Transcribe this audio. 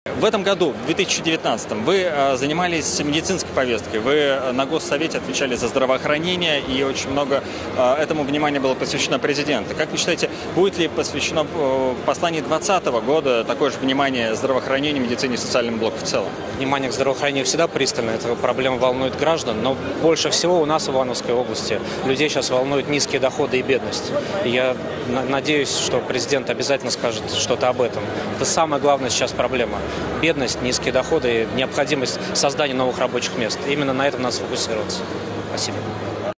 В этом году, в 2019, вы занимались медицинской повесткой, вы на Госсовете отвечали за здравоохранение, и очень много этому внимания было посвящено президенту. Как вы считаете, будет ли посвящено в послании 2020 года такое же внимание здравоохранению, медицине и социальному блоку в целом? Внимание к здравоохранению всегда пристально, эта проблема волнует граждан, но больше всего у нас в Ивановской области людей сейчас волнуют низкие доходы и бедность. И я надеюсь, что президент обязательно скажет что-то об этом. Это самая главная сейчас проблема. Бедность, низкие доходы и необходимость создания новых рабочих мест. Именно на этом надо сфокусироваться. Спасибо.